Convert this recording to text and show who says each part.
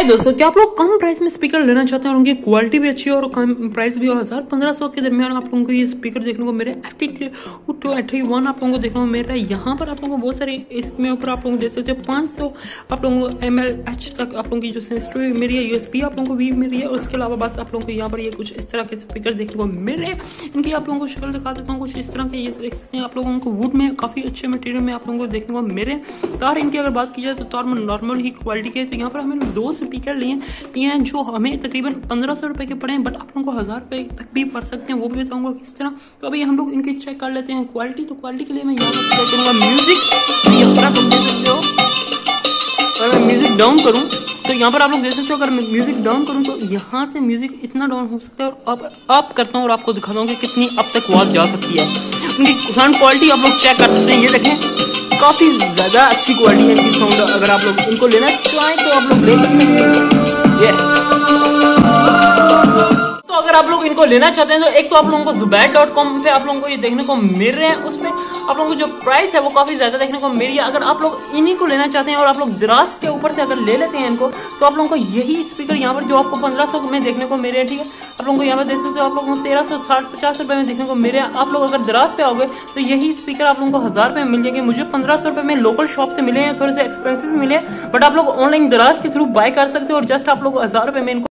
Speaker 1: हाय दोस्तों, क्या आप लोग कम प्राइस में स्पीकर लेना चाहते हैं और उनकी क्वालिटी भी अच्छी है और कम प्राइस भी 1000-1500 के दरमियान आप लोगों को ये स्पीकर देखने को मेरे 81 आप लोगों को देखने को मिल रहा है। यहाँ पर आप लोगों को बहुत सारे इसमें ऊपर आप लोगों को देख सकते हैं 500 आप लोगों को mAh तक आप लोगों की जो सेंसिटिव मिल रही है, USB आप लोगों को भी मिल रही है। और उसके अलावा बस आप लोगों को यहाँ पर ये कुछ इस तरह के स्पीकर देखने को मिल रहे हैं। इनकी आप लोगों को शक्ल दिखा देता हूँ, कुछ इस तरह के ये देख सकते हैं आप लोगों को वुड में काफी अच्छे मटेरियल में आप लोगों को देखने को मिल रहे हैं। तार इनकी अगर बात की जाए तो तार नॉर्मल ही क्वालिटी के। तो यहाँ पर हमें 2 स्पीकर लिए हैं जो हमें तकरीबन 1500 रुपए के पड़े हैं, बट आप लोगों को 1000 रुपए तक भी पड़ सकते हैं, वो भी बताऊंगा किस तरह। तो अभी हम लोग इनकी चेक कर लेते हैं क्वालिटी। तो क्वालिटी के लिए मैं यहाँ पर चेक करूंगा म्यूजिक। तो यहाँ पर आप लोग देख सकते हो, अगर मैं म्यूजिक डाउन करूँ तो यहाँ पर आप लोग देख सकते हो, अगर मैं म्यूजिक डाउन करूँ तो यहाँ से म्यूजिक इतना डाउन हो सकता है। और अब आप करता हूँ और आपको दिखाता हूँ कि कितनी अब तक आवाज जा सकती है। उनकी साउंड क्वालिटी आप लोग चेक कर सकते हैं, ये देखें काफी ज्यादा अच्छी क्वालिटी है इनकी साउंड। अगर आप लोग इनको लेना चाहें तो आप लोग ले सकते हैं। तो अगर आप लोग इनको लेना चाहते हैं तो एक तो आप लोगों को zubair.com पे आप लोगों को ये देखने को मिल रहे हैं। उसमें आप लोगों को जो प्राइस है वो काफी ज्यादा देखने को मिल रही है। अगर आप लोग इन्हीं को लेना चाहते हैं और आप लोग दराज के ऊपर से अगर ले लेते हैं इनको, तो आप लोगों को यही स्पीकर यहाँ पर जो आपको 1500 में देखने को मिल रहे हैं, ठीक है, आप लोगों को यहाँ पर देख सकते हो आप लोगों को 1360-50 रुपए में देखने को मिल रहे हैं। आप लोग अगर दराज पे आओगे तो यही स्पीकर आप लोगों को 1000 रुपए में मिल जाएंगे। मुझे 1500 रुपए में लोकल शॉप से मिले हैं, थोड़े से एक्सपेंसिव मिले हैं, बट आप लोग ऑनलाइन दराज के थ्रू बाय कर सकते हो और जस्ट आप लोग 1000 रुपए में इनको